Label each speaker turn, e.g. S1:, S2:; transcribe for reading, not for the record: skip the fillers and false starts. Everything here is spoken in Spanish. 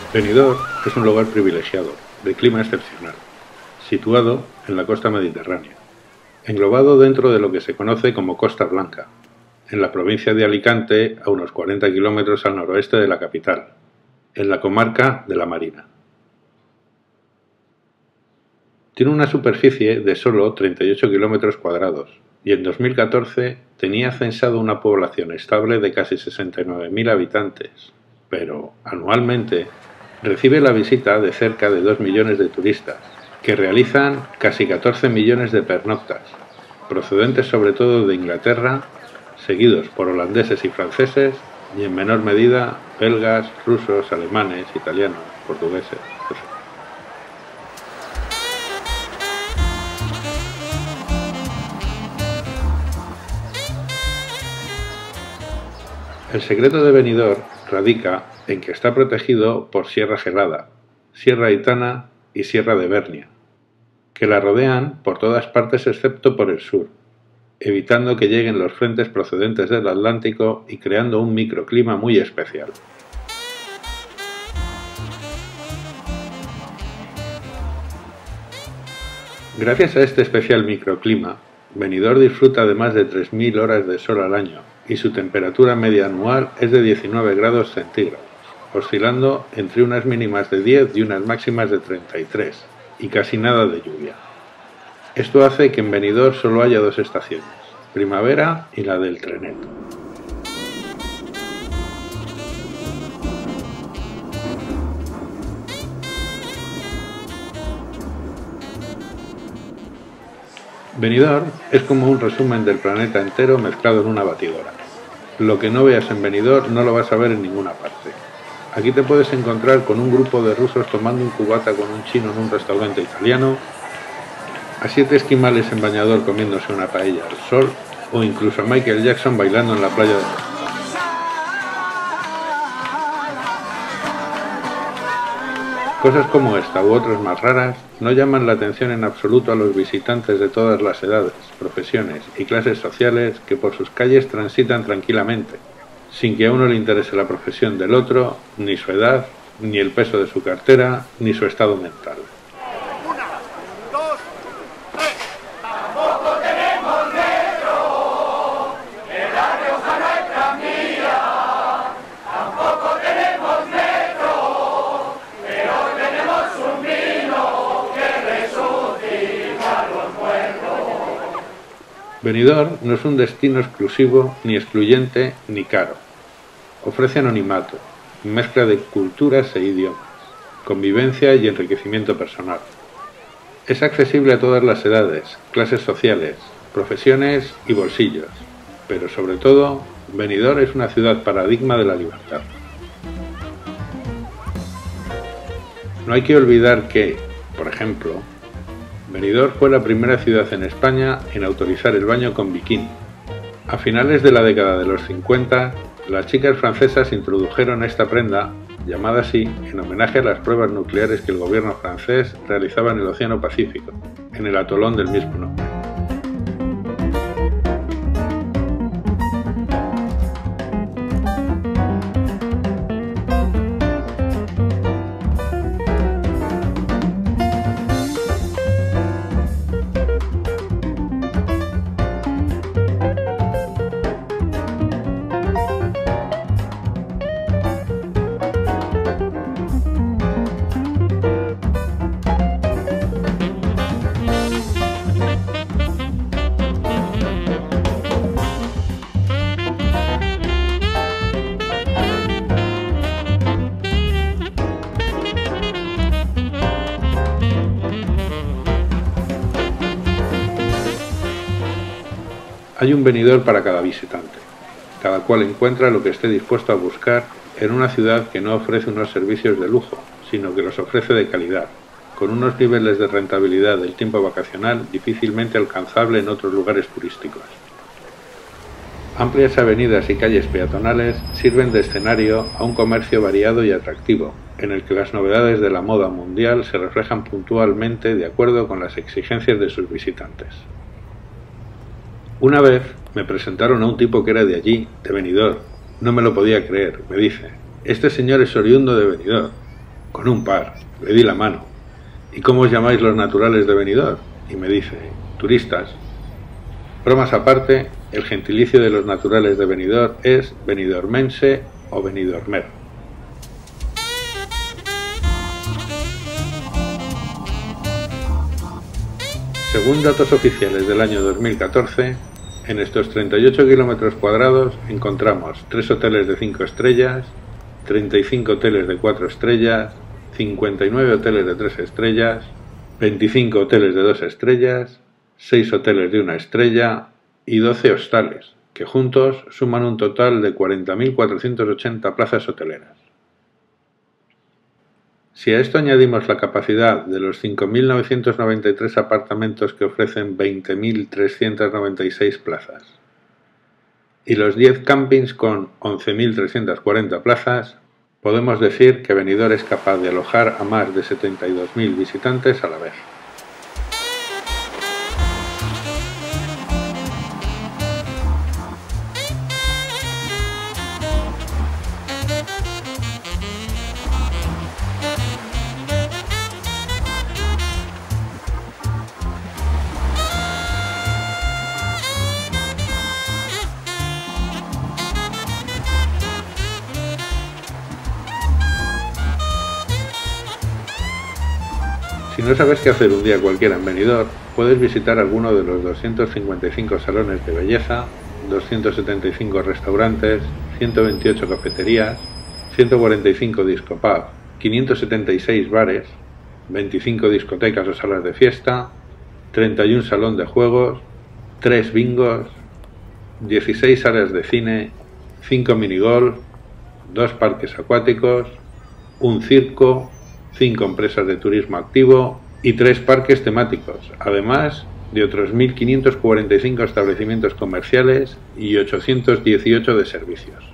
S1: Benidorm es un lugar privilegiado, de clima excepcional, situado en la costa mediterránea, englobado dentro de lo que se conoce como Costa Blanca, en la provincia de Alicante, a unos 40 kilómetros al noroeste de la capital, en la comarca de La Marina. Tiene una superficie de solo 38 kilómetros cuadrados y en 2014 tenía censado una población estable de casi 69.000 habitantes, pero anualmente recibe la visita de cerca de 2 millones de turistas, que realizan casi 14 millones de pernoctas, procedentes sobre todo de Inglaterra, seguidos por holandeses y franceses, y en menor medida belgas, rusos, alemanes, italianos, portugueses, etc. El secreto de Benidorm radica en que está protegido por Sierra Gelada, Sierra Aitana y Sierra de Bernia, que la rodean por todas partes excepto por el sur, evitando que lleguen los frentes procedentes del Atlántico y creando un microclima muy especial. Gracias a este especial microclima, Benidorm disfruta de más de 3.000 horas de sol al año y su temperatura media anual es de 19 grados centígrados, oscilando entre unas mínimas de 10 y unas máximas de 33, y casi nada de lluvia. Esto hace que en Benidorm solo haya dos estaciones, primavera y la del trenet. Benidorm es como un resumen del planeta entero mezclado en una batidora. Lo que no veas en Benidorm no lo vas a ver en ninguna parte. Aquí te puedes encontrar con un grupo de rusos tomando un cubata con un chino en un restaurante italiano, a 7 esquimales en bañador comiéndose una paella al sol, o incluso a Michael Jackson bailando en la playa de Benidorm. Cosas como esta u otras más raras no llaman la atención en absoluto a los visitantes de todas las edades, profesiones y clases sociales que por sus calles transitan tranquilamente, sin que a uno le interese la profesión del otro, ni su edad, ni el peso de su cartera, ni su estado mental. Benidorm no es un destino exclusivo, ni excluyente, ni caro. Ofrece anonimato, mezcla de culturas e idiomas, convivencia y enriquecimiento personal. Es accesible a todas las edades, clases sociales, profesiones y bolsillos, pero sobre todo, Benidorm es una ciudad paradigma de la libertad. No hay que olvidar que, por ejemplo, Benidorm fue la primera ciudad en España en autorizar el baño con bikini. A finales de la década de los 50, las chicas francesas introdujeron esta prenda, llamada así, en homenaje a las pruebas nucleares que el gobierno francés realizaba en el Océano Pacífico, en el atolón del mismo nombre. Hay un Benidorm para cada visitante. Cada cual encuentra lo que esté dispuesto a buscar en una ciudad que no ofrece unos servicios de lujo, sino que los ofrece de calidad, con unos niveles de rentabilidad del tiempo vacacional difícilmente alcanzable en otros lugares turísticos. Amplias avenidas y calles peatonales sirven de escenario a un comercio variado y atractivo, en el que las novedades de la moda mundial se reflejan puntualmente de acuerdo con las exigencias de sus visitantes. Una vez me presentaron a un tipo que era de allí, de Benidorm. No me lo podía creer, me dice. Este señor es oriundo de Benidorm. Con un par. Le di la mano. ¿Y cómo os llamáis los naturales de Benidorm? Y me dice, turistas. Bromas aparte, el gentilicio de los naturales de Benidorm es benidormense o benidormer. Según datos oficiales del año 2014, en estos 38 kilómetros cuadrados encontramos 3 hoteles de 5 estrellas, 35 hoteles de 4 estrellas, 59 hoteles de 3 estrellas, 25 hoteles de 2 estrellas, 6 hoteles de 1 estrella y 12 hostales, que juntos suman un total de 40.480 plazas hoteleras. Si a esto añadimos la capacidad de los 5.993 apartamentos que ofrecen 20.396 plazas y los 10 campings con 11.340 plazas, podemos decir que Benidorm es capaz de alojar a más de 72.000 visitantes a la vez. Si no sabes qué hacer un día cualquiera en Benidorm, puedes visitar alguno de los 255 salones de belleza, 275 restaurantes, 128 cafeterías, 145 disco pub, 576 bares, 25 discotecas o salas de fiesta, 31 salón de juegos, 3 bingos, 16 áreas de cine, 5 minigolf, 2 parques acuáticos, un circo, 5 empresas de turismo activo y 3 parques temáticos, además de otros 1.545 establecimientos comerciales y 818 de servicios.